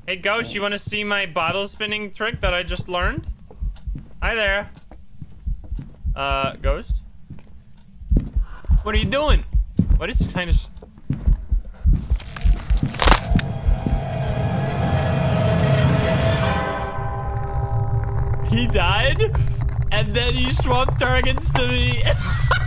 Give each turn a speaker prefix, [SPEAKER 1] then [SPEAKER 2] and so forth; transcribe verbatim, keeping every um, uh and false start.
[SPEAKER 1] Hey, Ghost, you want to see my bottle spinning trick that I just learned? Hi there. Uh, Ghost? What are you doing? What is kind of... He died, and then he swapped targets to the...